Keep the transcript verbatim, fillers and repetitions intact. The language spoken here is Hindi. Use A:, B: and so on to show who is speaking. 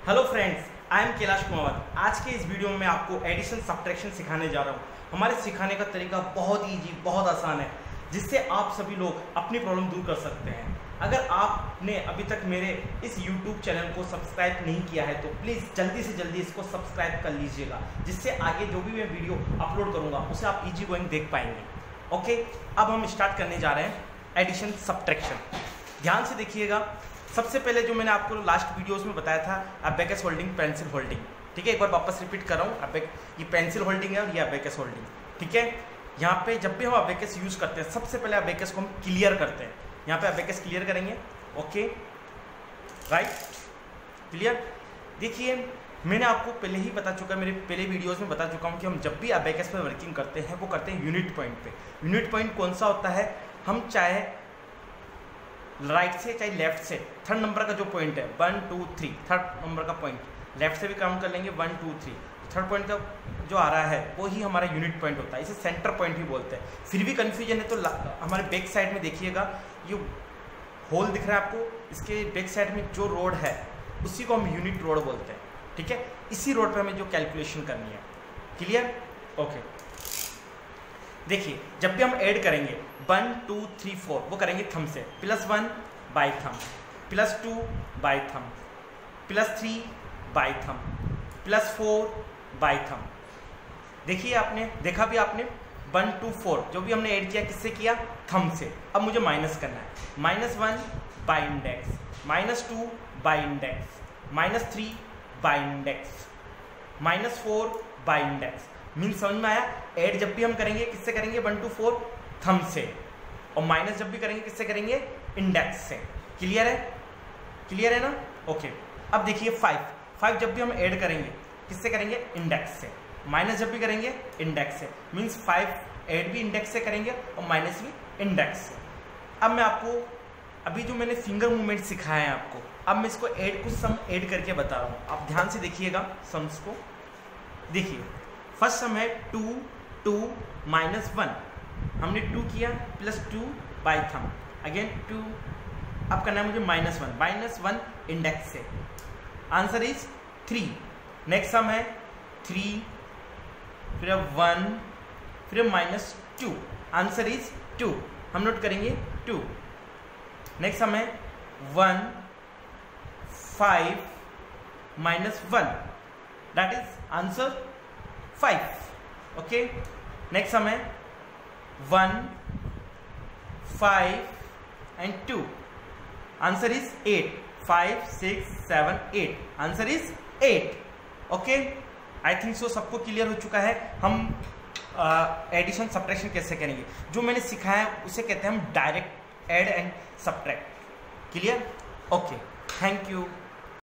A: Hello friends, I am Kailash Kumar. आज के इस वीडियो में मैं आपको एडिशन सब्ट्रैक्शन सिखाने जा रहा हूँ। हमारे सिखाने का तरीका बहुत ईजी, बहुत आसान है, जिससे आप सभी लोग अपनी प्रॉब्लम दूर कर सकते हैं। अगर आपने अभी तक मेरे इस यूट्यूब चैनल को सब्सक्राइब नहीं किया है तो प्लीज़ जल्दी से जल्दी इसको सब्सक्राइब कर लीजिएगा, जिससे आगे जो भी मैं वीडियो अपलोड करूँगा उसे आप ईजी गोइंग देख पाएंगे। ओके, अब हम स्टार्ट करने जा रहे हैं एडिशन सब्ट्रैक्शन। ध्यान से देखिएगा। सबसे पहले जो मैंने आपको लास्ट वीडियोस में बताया था, अबेकस होल्डिंग, पेंसिल होल्डिंग। ठीक है, एक बार वापस रिपीट कर रहा हूँ। अबेक ये पेंसिल होल्डिंग है और ये अबेकस होल्डिंग। ठीक है, यहाँ पे जब भी हम अबेकस यूज़ करते हैं, सबसे पहले अबेकस को हम क्लियर करते हैं। यहाँ पे अबेकस क्लियर करेंगे। Okay, right, clear. देखिए, मैंने आपको पहले ही बता चुका, मेरे पहले वीडियोस में बता चुका हूँ कि हम जब भी अबेकस पे वर्किंग करते हैं वो करते हैं यूनिट पॉइंट पे। यूनिट पॉइंट कौन सा होता है? हम चाहे राइट से चाहे लेफ्ट से, थर्ड नंबर का जो पॉइंट है one two three, third number का पॉइंट लेफ्ट से भी काउंट कर लेंगे, one two three. Third point का जो आ रहा है वो ही हमारा यूनिट पॉइंट होता है। इसे सेंटर पॉइंट भी बोलते हैं। फिर भी कन्फ्यूजन है तो हमारे बैक साइड में देखिएगा, ये होल दिख रहा है आपको, इसके बैक साइड में जो रोड है उसी को हम यूनिट रोड बोलते हैं। ठीक है, इसी रोड पर हमें जो कैलकुलेशन करनी है। क्लियर? ओके, देखिए, जब भी हम ऐड करेंगे वन टू थ्री फोर, वो करेंगे थंब से। Plus one by thumb, plus two by thumb, plus three by thumb, plus four by thumb. देखिए, आपने देखा भी, आपने वन टू फोर जो भी हमने ऐड किया किससे किया? थंब से। अब मुझे माइनस करना है। Minus one by index, minus two by index, minus three by index, minus four by index. Mean समझ में आया? ऐड जब भी हम करेंगे किससे करेंगे? वन टू फोर थंब से। और माइनस जब भी करेंगे किससे करेंगे? इंडेक्स से। क्लियर है? क्लियर है ना? ओके, अब देखिए फाइव, फाइव जब भी हम ऐड करेंगे किससे करेंगे? इंडेक्स से। माइनस जब भी करेंगे इंडेक्स से। मीन्स फाइव ऐड भी इंडेक्स से करेंगे और माइनस भी इंडेक्स से। अब मैं आपको अभी जो मैंने फिंगर मूवमेंट सिखाया है आपको, अब मैं इसको ऐड कुछ सम ऐड करके बता रहा हूँ। आप ध्यान से देखिएगा सम्स को। देखिए, फर्स्ट सम है टू टू माइनस वन। हमने टू किया, plus two by thumb, again two. अब करना है मुझे minus one, minus one index से। Answer is three. Next sum है थ्री, फिर वन, फिर minus two. Answer is two. हम नोट करेंगे टू। नेक्स्ट सम है one five minus one, that is answer five. Okay, next sum है one five and two. Answer is eight. Five six seven eight. Answer is eight. Okay, I think so सबको क्लियर हो चुका है। हम एडिशन uh, सब्ट्रैक्शन कैसे करेंगे, जो मैंने सिखाया है उसे कहते हैं हम direct add and subtract. Clear? Okay, thank you.